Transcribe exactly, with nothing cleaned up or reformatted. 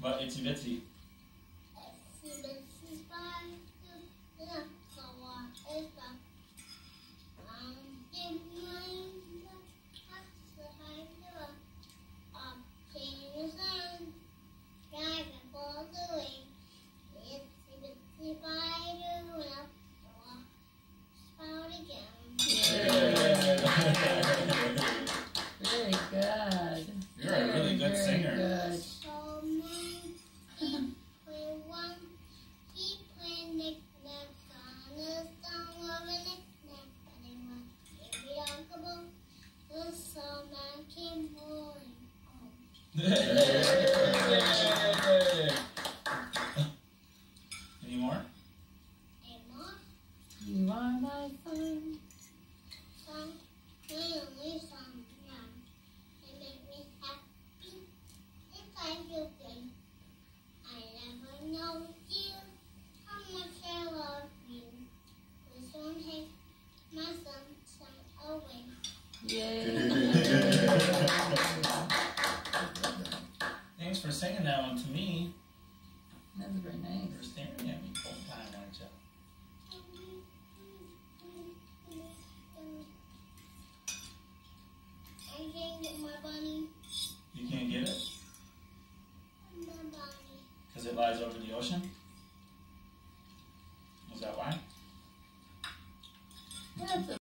But itsy bitsy. Itsy bitsy spider, look so what is that? Um, in my what's the spider? Up in the sun, dragon falls away. Itsy bitsy spider went up the spout again. Very good. You're a really good very singer. Good. So many play one. He played knick-knack on the stone of a knick-knack, but it was very uncle. The snowman came rolling home. Any more? Hey, Mom, You are my son. some really some young. They make me happy if I feel good. I never know you, how much I love you. Please don't take my sunshine away. Yay. Thanks for singing that one to me. That was very nice. You were staring at me the whole time, weren't you? I can't get my bunny. You can't get it? My bunny. Because it lies over the ocean? Is that why? That's a